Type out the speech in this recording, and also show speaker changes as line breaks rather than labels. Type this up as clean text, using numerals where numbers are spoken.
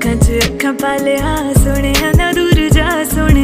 अखां च अखां पा लिया सोने ना दूर जा सोने